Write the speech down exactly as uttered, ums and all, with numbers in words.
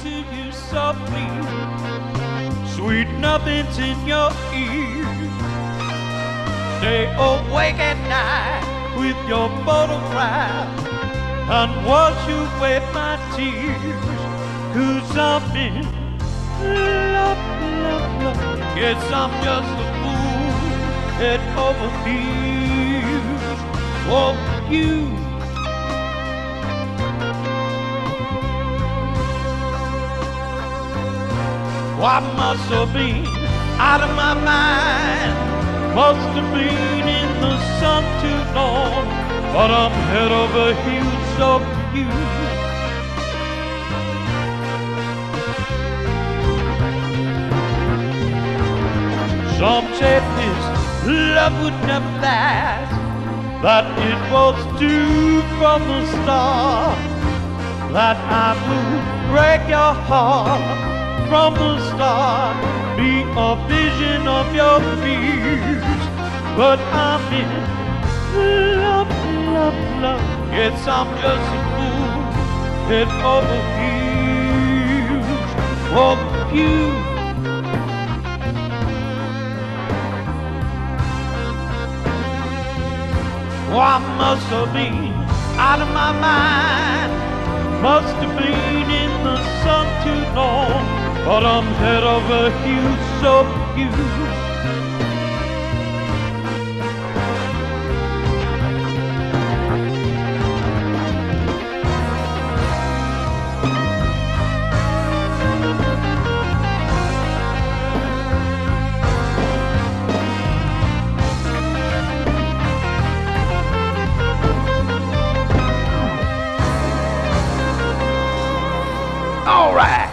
to you softly. Sweet nothings in your ear. Stay awake at night with your photograph and wash away my tears. 'Cause I'm in love, love, love. Yes, I'm just a fool that overfeels for you. I must have been out of my mind, must have been in the sun too long, but I'm head over heels of you. Some said this love would never last, that it was due from the start, that I would break your heart from the start, be a vision of your fears. But I'm in love, love, love. Yes, I'm just a fool that overhears for you. Oh, I must have been out of my mind, must have been in the sun too long, but I'm head over heels of you. All right.